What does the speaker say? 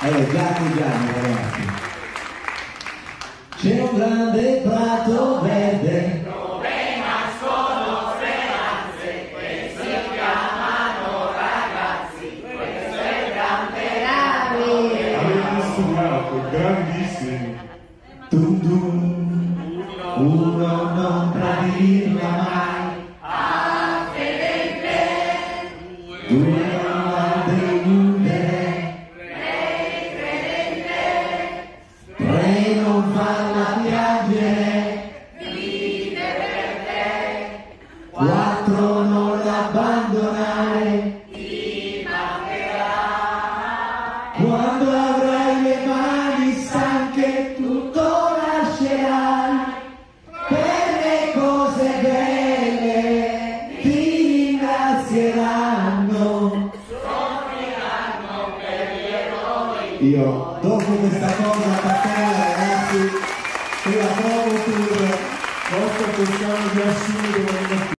Allora, Gianni, ragazzi. C'è un grande prato verde dove nascono speranze che si chiamano ragazzi. Questo è il grande amore. Avete studiato, grandissimi. Dum dum, uno non tradirla mai. A fede in te, Due non deludere, lei crede in te, tre non farla piangere, vive per te, quattro non l'abbandonare. ti mancherà. Quando avrai le mani stanche tutto lascerai, per le cose belle ti ringrazieranno. Soffriranno per gli eroi. Io dopo questa cosa particolare, ragazzi, e la Promotur Costa, Toscana di assurdo.